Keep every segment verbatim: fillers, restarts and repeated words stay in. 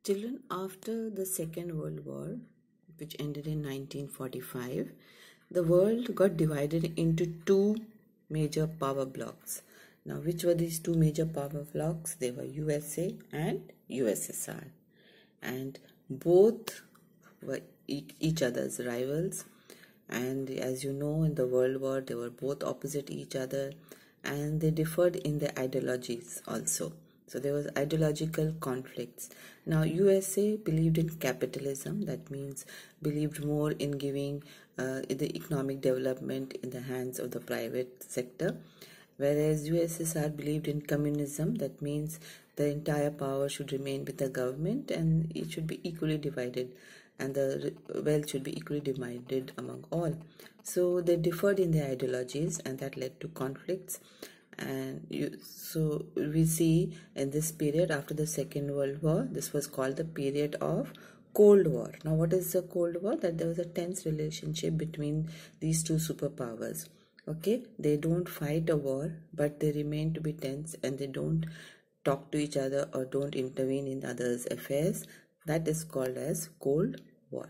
Children, after the Second World War, which ended in nineteen forty-five, the world got divided into two major power blocks. Now, which were these two major power blocks? They were U S A and U S S R. And both were e each other's rivals. And as you know, in the World War, they were both opposite each other, and they differed in their ideologies also. So there was ideological conflicts. Now U S A believed in capitalism, that means believed more in giving uh, the economic development in the hands of the private sector, whereas U S S R believed in communism, that means the entire power should remain with the government and it should be equally divided, and the wealth should be equally divided among all. So they differed in their ideologies, and that led to conflicts. And you, so we see in this period after the Second World War, this was called the period of Cold War. Now, what is the Cold War? That there was a tense relationship between these two superpowers. Okay, they don't fight a war, but they remain to be tense, and they don't talk to each other or don't intervene in others' affairs. That is called as Cold War.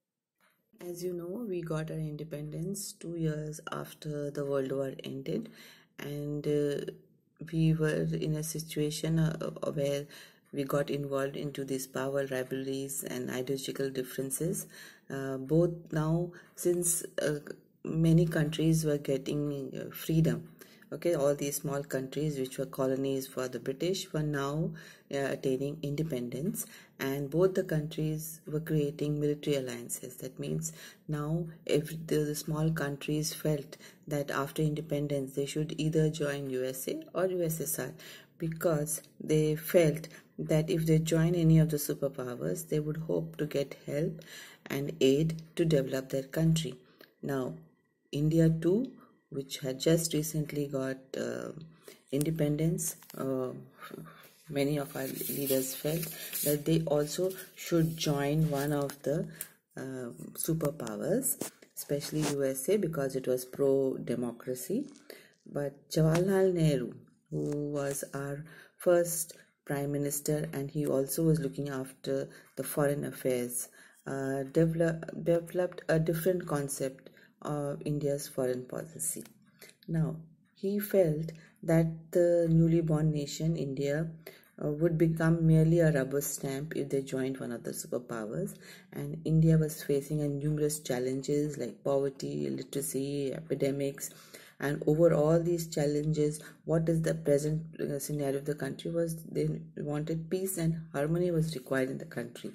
As you know, we got our independence two years after the World War ended, and uh, we were in a situation uh, where we got involved into these power rivalries and ideological differences. Uh, both now, since uh, many countries were getting uh, freedom, okay, all these small countries which were colonies for the British were now uh, attaining independence, and both the countries were creating military alliances. That means now if the, the small countries felt that after independence they should either join U S A or U S S R, because they felt that if they join any of the superpowers, they would hope to get help and aid to develop their country. Now, India too, which had just recently got uh, independence, uh, many of our leaders felt that they also should join one of the uh, superpowers, especially U S A, because it was pro-democracy. But Jawaharlal Nehru, who was our first prime minister, and he also was looking after the foreign affairs, uh, develop, developed a different concept of India's foreign policy. Now, he felt that the newly born nation, India, uh, would become merely a rubber stamp if they joined one of the superpowers, and India was facing a numerous challenges like poverty, illiteracy, epidemics, and over all these challenges, what is the present uh, scenario of the country was they wanted peace and harmony was required in the country.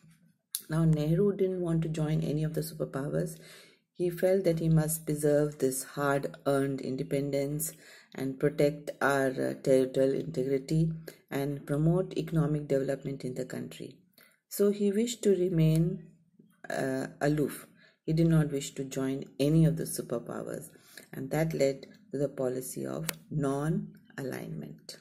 Now, Nehru didn't want to join any of the superpowers. He felt that he must preserve this hard-earned independence and protect our uh, territorial integrity and promote economic development in the country. So he wished to remain uh, aloof. He did not wish to join any of the superpowers, and that led to the policy of non-alignment.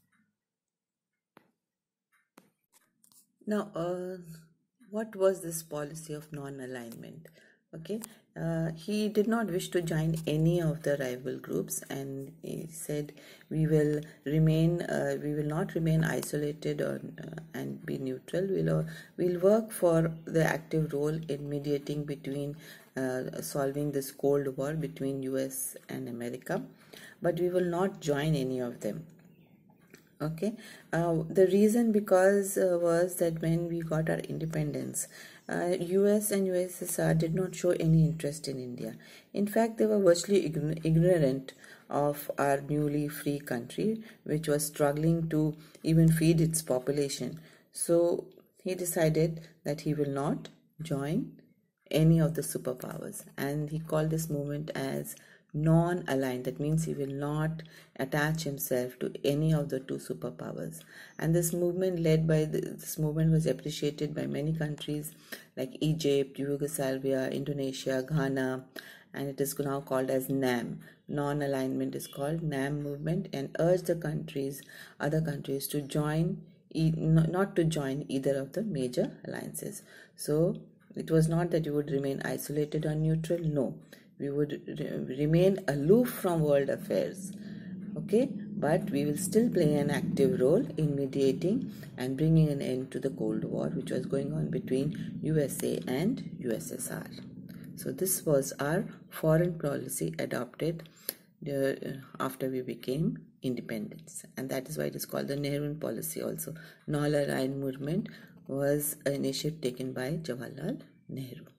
Now, uh, what was this policy of non-alignment? Okay, uh, he did not wish to join any of the rival groups, and he said we will remain, uh, we will not remain isolated or uh, and be neutral. We'll uh, we'll work for the active role in mediating between uh, solving this Cold War between U S and America, but we will not join any of them. Okay, uh, the reason because uh, was that when we got our independence, uh, U S and U S S R did not show any interest in India. In fact, they were virtually ignorant of our newly free country, which was struggling to even feed its population. So he decided that he will not join any of the superpowers, and he called this movement as non-aligned. That means he will not attach himself to any of the two superpowers. And this movement led by the, this movement was appreciated by many countries like Egypt, Yugoslavia, Indonesia, Ghana, and it is now called as NAM. Non-alignment is called NAM movement, and urged the countries, other countries, to join, not to join either of the major alliances. So it was not that you would remain isolated or neutral. No, we would re remain aloof from world affairs, Okay, but we will still play an active role in mediating and bringing an end to the Cold War, which was going on between U S A and U S S R. So this was our foreign policy adopted uh, after we became independence, and that is why it is called the Nehruvian policy also. Non-aligned movement was an initiative taken by Jawaharlal Nehru.